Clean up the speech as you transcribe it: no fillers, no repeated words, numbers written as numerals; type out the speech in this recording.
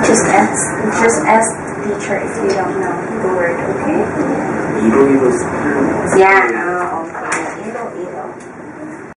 Just ask the teacher if you don't know the word, okay? 이론이도 Yeah.